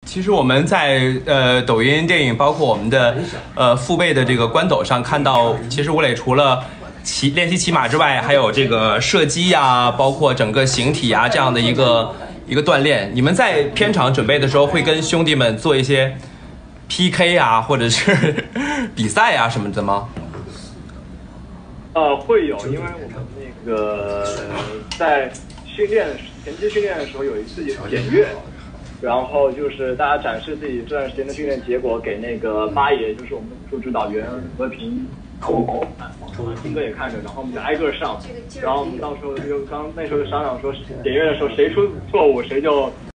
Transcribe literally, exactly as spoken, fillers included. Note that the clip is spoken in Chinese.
其实我们在呃抖音电影，包括我们的呃父辈的这个官斗上看到，其实吴磊除了骑练习骑马之外，还有这个射击呀，包括整个形体啊这样的一个一个锻炼。你们在片场准备的时候，会跟兄弟们做一些 P K 啊，或者是比赛啊什么的吗？ 呃，会有，因为我们那个在训练前期训练的时候有一次检阅。然后就是大家展示自己这段时间的训练结果给那个八爷，就是我们的武术指导员和平看，金哥也看着，然后我们就挨个上，然后我们到时候就刚那时候就商量说，检阅的时候谁出错误谁就